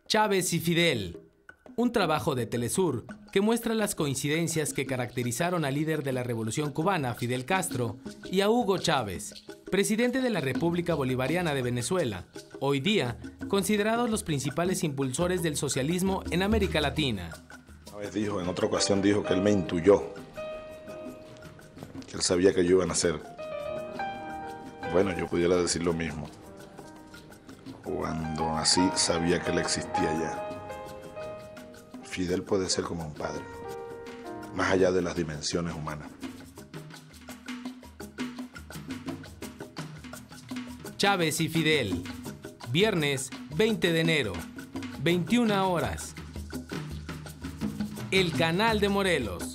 Chávez y Fidel, un trabajo de Telesur que muestra las coincidencias que caracterizaron al líder de la Revolución Cubana, Fidel Castro, y a Hugo Chávez, presidente de la República Bolivariana de Venezuela, hoy día considerados los principales impulsores del socialismo en América Latina. En otra ocasión dijo que él me intuyó, que él sabía que yo iba a nacer. Bueno, yo pudiera decir lo mismo. Cuando nací sabía que él existía ya. Fidel puede ser como un padre, más allá de las dimensiones humanas. Chávez y Fidel, viernes 20 de enero, 21 horas. El Canal de Morelos.